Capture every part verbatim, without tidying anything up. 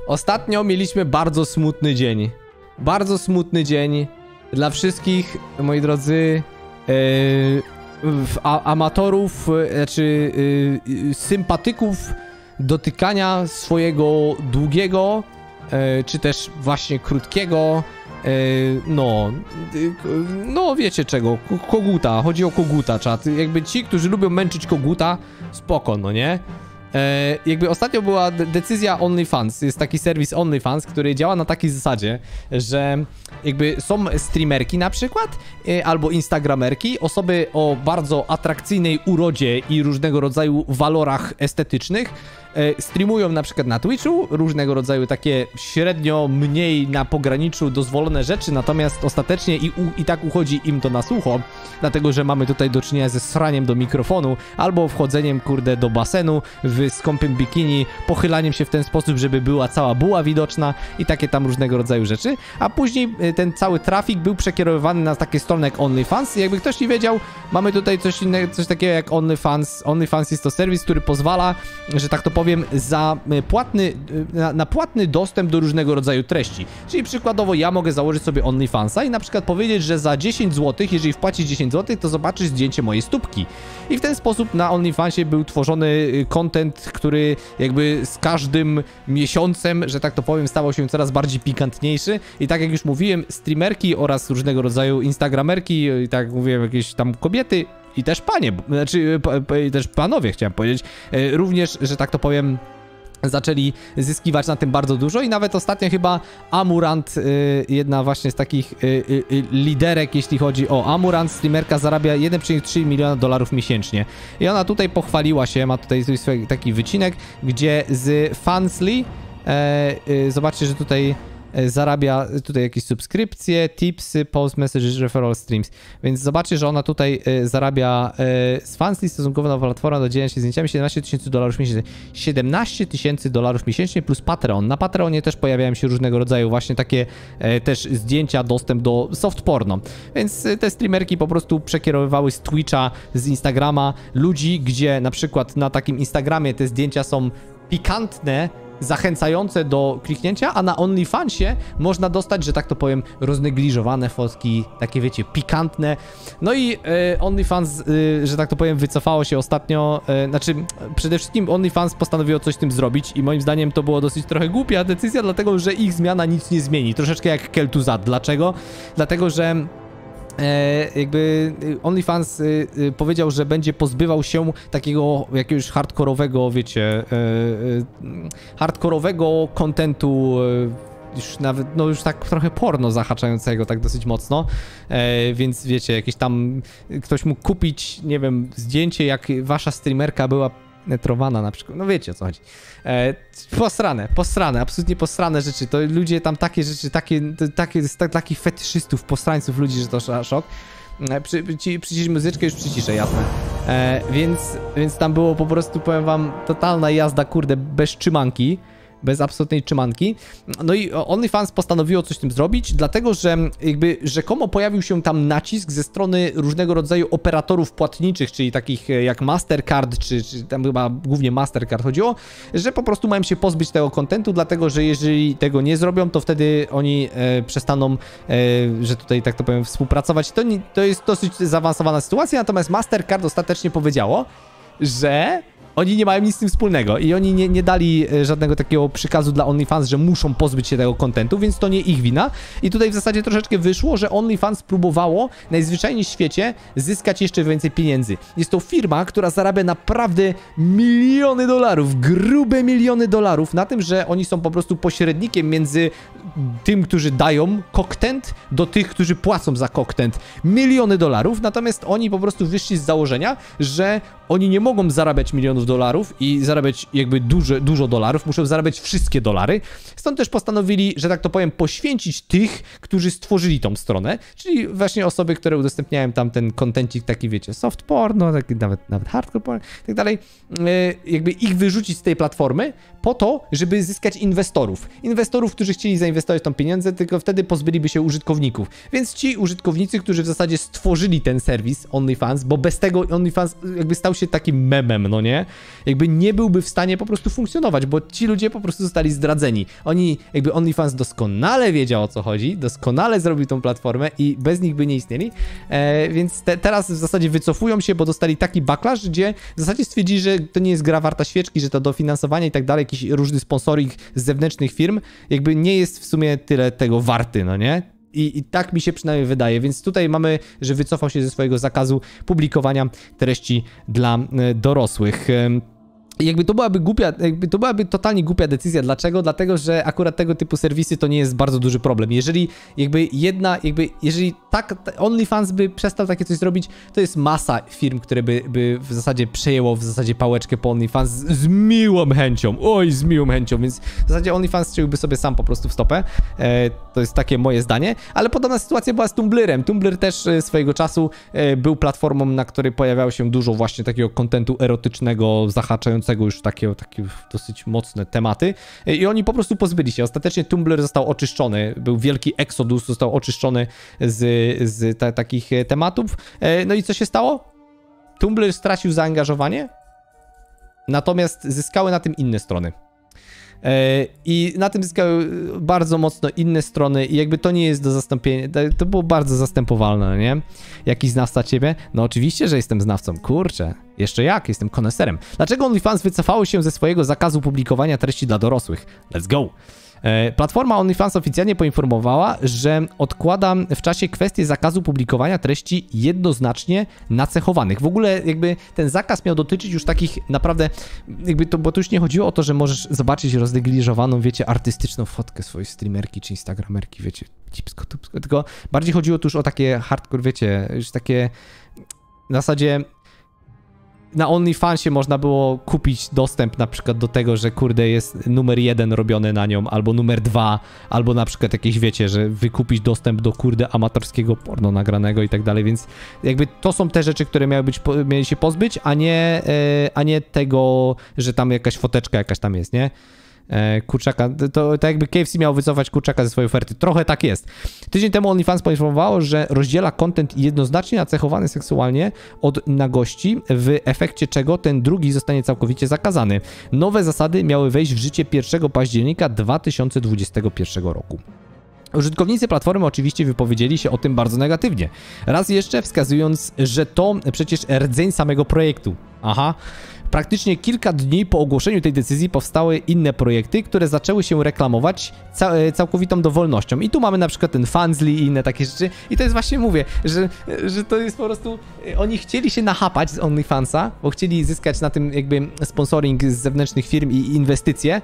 ostatnio mieliśmy bardzo smutny dzień. Bardzo smutny dzień dla wszystkich, moi drodzy, yy, a, amatorów, znaczy yy, sympatyków dotykania swojego długiego, yy, czy też właśnie krótkiego, yy, no, yy, no wiecie czego, koguta, chodzi o koguta, czat. Jakby ci, którzy lubią męczyć koguta, spoko, no nie? E, jakby ostatnio była decyzja OnlyFans, jest taki serwis OnlyFans, który działa na takiej zasadzie, że jakby są streamerki na przykład, e, albo instagramerki, osoby o bardzo atrakcyjnej urodzie i różnego rodzaju walorach estetycznych, e, streamują na przykład na Twitchu różnego rodzaju takie średnio mniej na pograniczu dozwolone rzeczy, natomiast ostatecznie i, u, i tak uchodzi im to na sucho, dlatego że mamy tutaj do czynienia ze sraniem do mikrofonu, albo wchodzeniem, kurde, do basenu w skąpym bikini, pochylaniem się w ten sposób, żeby była cała buła widoczna i takie tam różnego rodzaju rzeczy, a później ten cały trafik był przekierowywany na takie strony jak OnlyFans i jakby ktoś nie wiedział, mamy tutaj coś innego, coś takiego jak OnlyFans. OnlyFans jest to serwis, który pozwala, że tak to powiem, za płatny, na, na płatny dostęp do różnego rodzaju treści. Czyli przykładowo ja mogę założyć sobie OnlyFansa i na przykład powiedzieć, że za dziesięć złotych, jeżeli wpłacisz dziesięć złotych, to zobaczysz zdjęcie mojej stópki. I w ten sposób na OnlyFansie był tworzony content, który jakby z każdym miesiącem, że tak to powiem, stawał się coraz bardziej pikantniejszy i tak jak już mówiłem, streamerki oraz różnego rodzaju instagramerki i tak jak mówiłem, jakieś tam kobiety i też panie, znaczy też panowie chciałem powiedzieć, również, że tak to powiem, zaczęli zyskiwać na tym bardzo dużo i nawet ostatnio chyba Amurant, y, jedna właśnie z takich y, y, y, liderek, jeśli chodzi o Amurant, streamerka zarabia jeden przecinek trzy miliona dolarów miesięcznie. I ona tutaj pochwaliła się, ma tutaj swój taki wycinek, gdzie z Fansly, e, y, zobaczcie, że tutaj zarabia tutaj jakieś subskrypcje, tipsy, post messages, referral streams. Więc zobaczcie, że ona tutaj y, zarabia y, z Fansly stosunkowo na platformę do dzielenia się zdjęciami siedemnaście tysięcy dolarów miesięcznie. siedemnaście tysięcy dolarów miesięcznie plus Patreon. Na Patreonie też pojawiają się różnego rodzaju właśnie takie y, też zdjęcia, dostęp do soft porno. Więc y, te streamerki po prostu przekierowywały z Twitcha, z Instagrama ludzi, gdzie na przykład na takim Instagramie te zdjęcia są pikantne, zachęcające do kliknięcia, a na OnlyFansie można dostać, że tak to powiem, roznegliżowane fotki, takie wiecie, pikantne. No i y, OnlyFans, y, że tak to powiem, wycofało się ostatnio, y, znaczy przede wszystkim OnlyFans postanowiło coś z tym zrobić i moim zdaniem to było dosyć trochę głupia decyzja, dlatego że ich zmiana nic nie zmieni. Troszeczkę jak Kel'Thuzad. Dlaczego? Dlatego, że E, jakby OnlyFans y, y, powiedział, że będzie pozbywał się takiego jakiegoś hardkorowego, wiecie, e, e, hardkorowego kontentu, e, już nawet, no już tak trochę porno zahaczającego, tak dosyć mocno, e, więc wiecie, jakieś tam, ktoś mógł kupić, nie wiem, zdjęcie, jak wasza streamerka była netrowana na przykład, no wiecie o co chodzi. E, posrane, posrane, absolutnie posrane rzeczy, to ludzie tam takie rzeczy, takie, takie, tak, takich fetyszystów, posrańców ludzi, że to szok. E, przy, przy, przycisz muzyczkę, już przyciszę, jasne. E, więc, więc tam było po prostu, powiem wam, totalna jazda, kurde, bez trzymanki. Bez absolutnej trzymanki. No i OnlyFans postanowiło coś z tym zrobić, dlatego że jakby rzekomo pojawił się tam nacisk ze strony różnego rodzaju operatorów płatniczych, czyli takich jak Mastercard, czy, czy tam chyba głównie Mastercard chodziło, że po prostu mają się pozbyć tego kontentu, dlatego że jeżeli tego nie zrobią, to wtedy oni e, przestaną, e, że tutaj tak to powiem, współpracować. To, nie, to jest dosyć zaawansowana sytuacja, natomiast Mastercard ostatecznie powiedziało, że oni nie mają nic z tym wspólnego i oni nie, nie dali żadnego takiego przykazu dla OnlyFans, że muszą pozbyć się tego kontentu, więc to nie ich wina. I tutaj w zasadzie troszeczkę wyszło, że OnlyFans próbowało najzwyczajniej w świecie zyskać jeszcze więcej pieniędzy. Jest to firma, która zarabia naprawdę miliony dolarów, grube miliony dolarów na tym, że oni są po prostu pośrednikiem między tym, którzy dają content, do tych, którzy płacą za content. Miliony dolarów, natomiast oni po prostu wyszli z założenia, że oni nie mogą zarabiać milionów dolarów i zarabiać jakby dużo, dużo dolarów, muszą zarabiać wszystkie dolary. Stąd też postanowili, że tak to powiem, poświęcić tych, którzy stworzyli tą stronę, czyli właśnie osoby, które udostępniają tam ten kontencik taki, wiecie, soft porno, taki nawet, nawet hardcore porno i tak dalej, jakby ich wyrzucić z tej platformy po to, żeby zyskać inwestorów. Inwestorów, którzy chcieli zainwestować tam pieniądze, tylko wtedy pozbyliby się użytkowników. Więc ci użytkownicy, którzy w zasadzie stworzyli ten serwis OnlyFans, bo bez tego OnlyFans jakby stał się takim memem, no nie? Jakby nie byłby w stanie po prostu funkcjonować, bo ci ludzie po prostu zostali zdradzeni. Oni, jakby OnlyFans doskonale wiedział, o co chodzi, doskonale zrobił tą platformę i bez nich by nie istnieli, e, więc te, teraz w zasadzie wycofują się, bo dostali taki backlash, gdzie w zasadzie stwierdzili, że to nie jest gra warta świeczki, że to dofinansowanie i tak dalej, jakiś różny sponsoring z zewnętrznych firm, jakby nie jest w sumie tyle tego warty, no nie? I, I tak mi się przynajmniej wydaje, więc tutaj mamy, że wycofał się ze swojego zakazu publikowania treści dla e, dorosłych. E, Jakby to byłaby głupia, jakby to byłaby totalnie głupia decyzja. Dlaczego? Dlatego, że akurat tego typu serwisy to nie jest bardzo duży problem. Jeżeli jakby jedna, jakby, jeżeli tak OnlyFans by przestał takie coś zrobić, to jest masa firm, które by, by w zasadzie przejęło w zasadzie pałeczkę po OnlyFans z, z miłą chęcią. Oj, z miłą chęcią, więc w zasadzie OnlyFans strzeliłby sobie sam po prostu w stopę. E, to jest takie moje zdanie. Ale podobna sytuacja była z Tumblrem. Tumblr też e, swojego czasu e, był platformą, na której pojawiało się dużo właśnie takiego kontentu erotycznego, zahaczającego już takie, takie dosyć mocne tematy i oni po prostu pozbyli się. Ostatecznie Tumblr został oczyszczony, był wielki exodus, został oczyszczony z, z ta, takich tematów. No i co się stało? Tumblr stracił zaangażowanie, natomiast zyskały na tym inne strony. I na tym zyskały bardzo mocno inne strony i jakby to nie jest do zastąpienia, to było bardzo zastępowalne, nie? Jakiś znawca ciebie? No oczywiście, że jestem znawcą, kurczę, jeszcze jak, jestem koneserem. Dlaczego OnlyFans wycofało się ze swojego zakazu publikowania treści dla dorosłych? Let's go! Platforma OnlyFans oficjalnie poinformowała, że odkłada w czasie kwestię zakazu publikowania treści jednoznacznie nacechowanych. W ogóle jakby ten zakaz miał dotyczyć już takich naprawdę, jakby to, bo to już nie chodziło o to, że możesz zobaczyć roznegliżowaną, wiecie, artystyczną fotkę swojej streamerki czy instagramerki, wiecie, cipsko, tupsko, tylko bardziej chodziło tu już o takie hardcore, wiecie, już takie w zasadzie na OnlyFansie można było kupić dostęp na przykład do tego, że kurde jest numer jeden robiony na nią, albo numer dwa, albo na przykład jakieś wiecie, że wykupić dostęp do kurde amatorskiego porno nagranego i tak dalej, więc jakby to są te rzeczy, które miały być, mieli się pozbyć, a nie, a nie tego, że tam jakaś foteczka jakaś tam jest, nie? Kurczaka, to, to jakby K F C miał wycofać kurczaka ze swojej oferty. Trochę tak jest. Tydzień temu OnlyFans poinformowało, że rozdziela content jednoznacznie nacechowany seksualnie od nagości, w efekcie czego ten drugi zostanie całkowicie zakazany. Nowe zasady miały wejść w życie pierwszego października dwa tysiące dwudziestego pierwszego roku. Użytkownicy platformy oczywiście wypowiedzieli się o tym bardzo negatywnie. Raz jeszcze wskazując, że to przecież rdzeń samego projektu. Aha. Praktycznie kilka dni po ogłoszeniu tej decyzji powstały inne projekty, które zaczęły się reklamować cał całkowitą dowolnością. I tu mamy na przykład ten Fansly i inne takie rzeczy. I to jest właśnie, mówię, że, że to jest po prostu... Oni chcieli się nachapać z OnlyFansa, bo chcieli zyskać na tym jakby sponsoring z zewnętrznych firm i inwestycje,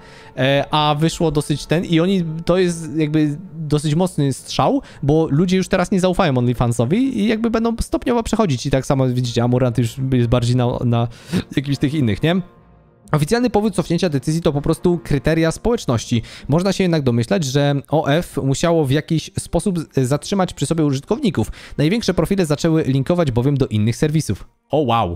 a wyszło dosyć ten... I oni... To jest jakby dosyć mocny strzał, bo ludzie już teraz nie zaufają OnlyFansowi i jakby będą stopniowo przechodzić. I tak samo widzicie, Amorant już jest bardziej na, na jakimś tych innych, nie? Oficjalny powód cofnięcia decyzji to po prostu kryteria społeczności. Można się jednak domyślać, że O F musiało w jakiś sposób zatrzymać przy sobie użytkowników. Największe profile zaczęły linkować bowiem do innych serwisów. O wow.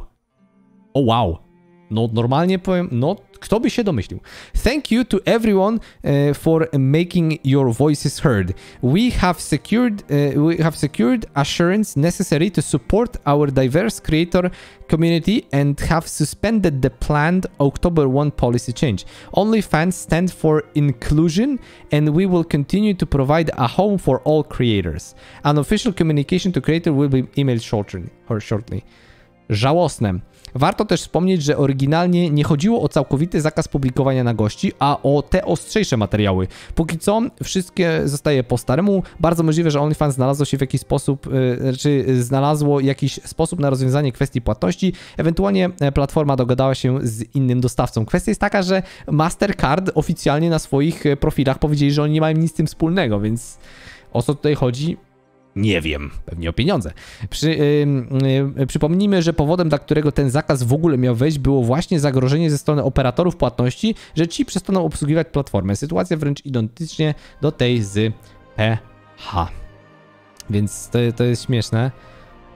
O wow. No normalnie powiem, no kto by się domyślił. Thank you to everyone uh, for making your voices heard. We have secured uh, we have secured assurance necessary to support our diverse creator community and have suspended the planned October first policy change. OnlyFans stand for inclusion and we will continue to provide a home for all creators. An official communication to creator will be emailed shortly. Or shortly. Żałosne. Warto też wspomnieć, że oryginalnie nie chodziło o całkowity zakaz publikowania nagości, a o te ostrzejsze materiały. Póki co wszystkie zostaje po staremu. Bardzo możliwe, że OnlyFans znalazło się w jakiś sposób, yy, czy znalazło jakiś sposób na rozwiązanie kwestii płatności. Ewentualnie platforma dogadała się z innym dostawcą. Kwestia jest taka, że Mastercard oficjalnie na swoich profilach powiedzieli, że oni nie mają nic z tym wspólnego, więc o co tutaj chodzi? Nie wiem, pewnie o pieniądze. Przy, yy, yy, przypomnijmy, że powodem, dla którego ten zakaz w ogóle miał wejść, było właśnie zagrożenie ze strony operatorów płatności, że ci przestaną obsługiwać platformę. Sytuacja wręcz identycznie do tej z P H. Więc to, to jest śmieszne.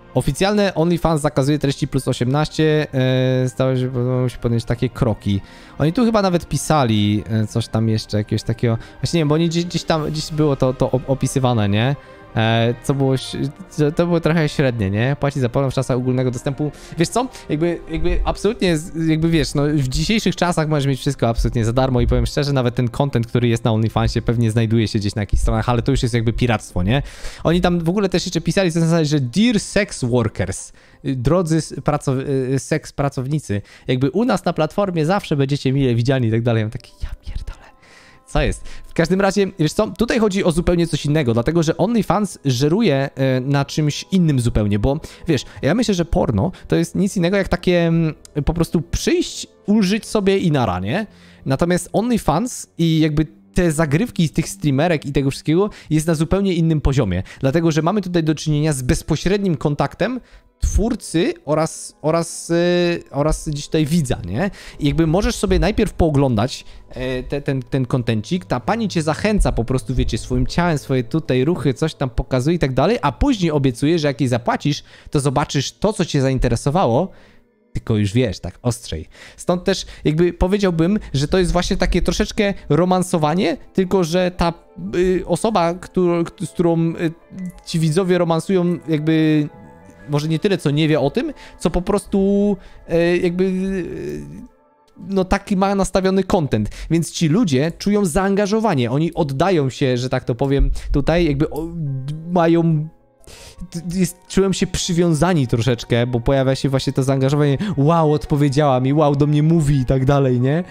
Oficjalne OnlyFans zakazuje treści plus osiemnaście, e, stało się, musi podjąć takie kroki. Oni tu chyba nawet pisali e, coś tam jeszcze, jakiegoś takiego, właśnie nie wiem, bo oni gdzieś, gdzieś tam, gdzieś było to, to opisywane, nie? E, co było, to było trochę średnie, nie? Płaci za porno w czasach ogólnego dostępu. Wiesz co? Jakby, jakby absolutnie, jakby wiesz, no w dzisiejszych czasach możesz mieć wszystko absolutnie za darmo i powiem szczerze, nawet ten content, który jest na OnlyFansie pewnie znajduje się gdzieś na jakichś stronach, ale to już jest jakby piractwo, nie? Oni tam w ogóle też jeszcze pisali, co zasadzie, że dear sex workers, drodzy pracow seks pracownicy, jakby u nas na platformie zawsze będziecie mile widziani i tak dalej. Ja mam takie, ja pierdolę. Co jest? W każdym razie, wiesz co, tutaj chodzi o zupełnie coś innego, dlatego że OnlyFans żeruje e, na czymś innym zupełnie, bo wiesz, ja myślę, że porno to jest nic innego jak takie m, po prostu przyjść, ulżyć sobie i nara, nie? Natomiast OnlyFans i jakby te zagrywki z tych streamerek i tego wszystkiego jest na zupełnie innym poziomie, dlatego że mamy tutaj do czynienia z bezpośrednim kontaktem twórcy oraz, oraz, yy, oraz gdzieś tutaj widza, nie? I jakby możesz sobie najpierw pooglądać yy, te, ten, ten kontencik, ta pani cię zachęca po prostu, wiecie, swoim ciałem, swoje tutaj ruchy, coś tam pokazuje i tak dalej, a później obiecuje, że jak jej zapłacisz, to zobaczysz to, co cię zainteresowało, tylko już wiesz, tak ostrzej. Stąd też jakby powiedziałbym, że to jest właśnie takie troszeczkę romansowanie, tylko że ta y, osoba, którą, z którą y, ci widzowie romansują, jakby może nie tyle, co nie wie o tym, co po prostu y, jakby... Y, no taki ma nastawiony content, więc ci ludzie czują zaangażowanie, oni oddają się, że tak to powiem, tutaj jakby o, mają... Jest, czułem się przywiązani troszeczkę, bo pojawia się właśnie to zaangażowanie, wow, odpowiedziała mi, wow, do mnie mówi i tak dalej, nie?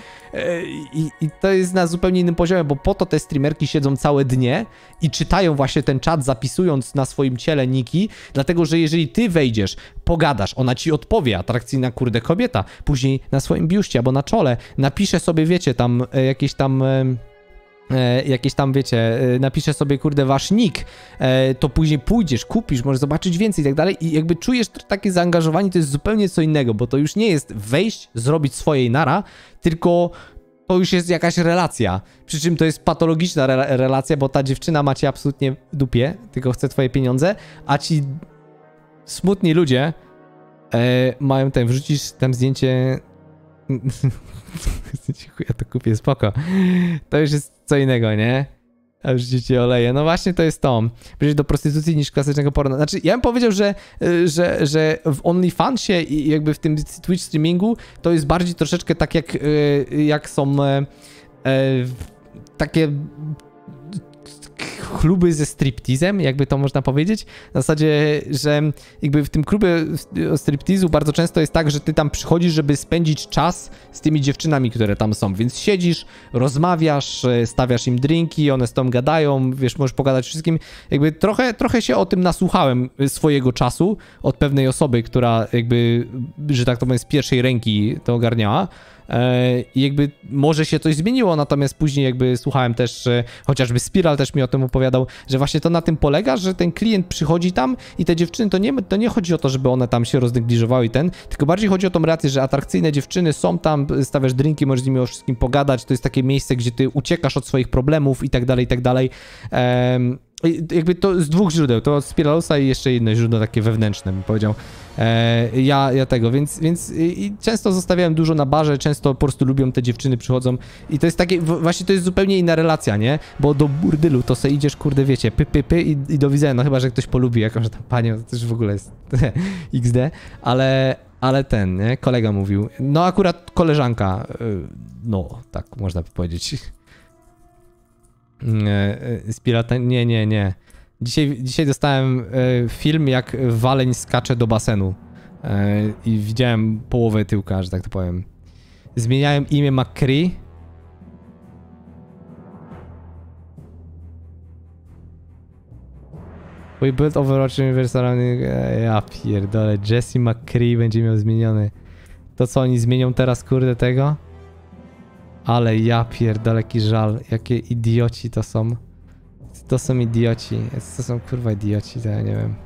I, i to jest na zupełnie innym poziomie, bo po to te streamerki siedzą całe dnie i czytają właśnie ten czat, zapisując na swoim ciele niki, dlatego, że jeżeli ty wejdziesz, pogadasz, ona ci odpowie, atrakcyjna kurde kobieta, później na swoim biuście albo na czole napisze sobie, wiecie, tam jakieś tam... E, jakieś tam, wiecie, e, napiszę sobie, kurde, wasz nick, e, to później pójdziesz, kupisz, możesz zobaczyć więcej i tak dalej i jakby czujesz takie zaangażowanie, to jest zupełnie co innego, bo to już nie jest wejść, zrobić swojej nara, tylko to już jest jakaś relacja, przy czym to jest patologiczna re relacja, bo ta dziewczyna ma cię absolutnie w dupie, tylko chce twoje pieniądze, a ci smutni ludzie e, mają ten, wrzucisz tam zdjęcie... Ja to kupię, spoko. To już jest co innego, nie? A już cię oleje. No właśnie to jest to. Bliżej do prostytucji niż klasycznego porno. Znaczy, ja bym powiedział, że, że, że w OnlyFansie i jakby w tym Twitch streamingu to jest bardziej troszeczkę tak jak, jak są e, takie kluby ze striptizem, jakby to można powiedzieć. Na zasadzie, że jakby w tym klubie striptizu bardzo często jest tak, że ty tam przychodzisz, żeby spędzić czas z tymi dziewczynami, które tam są, więc siedzisz, rozmawiasz, stawiasz im drinki, one z tobą gadają, wiesz, możesz pogadać wszystkim. Jakby trochę, trochę się o tym nasłuchałem swojego czasu od pewnej osoby, która jakby, że tak to powiem, z pierwszej ręki to ogarniała. I jakby może się coś zmieniło, natomiast później jakby słuchałem też, że chociażby Spiral też mi o tym opowiadał, że właśnie to na tym polega, że ten klient przychodzi tam i te dziewczyny, to nie, to nie chodzi o to, żeby one tam się roznegliżowały i ten, tylko bardziej chodzi o tą relację, że atrakcyjne dziewczyny są tam, stawiasz drinki, możesz z nimi o wszystkim pogadać, to jest takie miejsce, gdzie ty uciekasz od swoich problemów i tak dalej, i tak dalej. Um, jakby to z dwóch źródeł, to od Spiralusa i jeszcze jedno źródło takie wewnętrzne, bym powiedział. E, ja, ja tego, więc, więc i często zostawiałem dużo na barze, często po prostu lubią te dziewczyny, przychodzą i to jest takie, właśnie to jest zupełnie inna relacja, nie? Bo do burdylu to se idziesz, kurde, wiecie, py, py, py i, i do widzenia, no chyba, że ktoś polubi jakąś tam panią, to też w ogóle jest iks de, ale, ale ten, nie? Kolega mówił, no akurat koleżanka, no, tak można by powiedzieć. Spirata, nie, nie, nie. Dzisiaj, dzisiaj dostałem e, film, jak waleń skacze do basenu e, i widziałem połowę tyłka, że tak to powiem. Zmieniałem imię McCree. We built Overwatch Universe surrounding... E, ja pierdolę, Jesse McCree będzie miał zmieniony. To co, oni zmienią teraz, kurde, tego? Ale ja pierdolę, jaki żal. Jakie idioci to są. To są idioci. To są kurwa idioci, to ja nie wiem.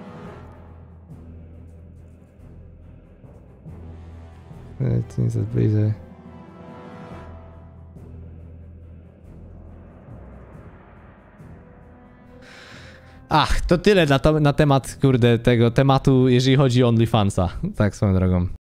To nie jest bliżej. Ach, to tyle na, to, na temat, kurde, tego tematu, jeżeli chodzi o OnlyFansa. Tak swoją drogą.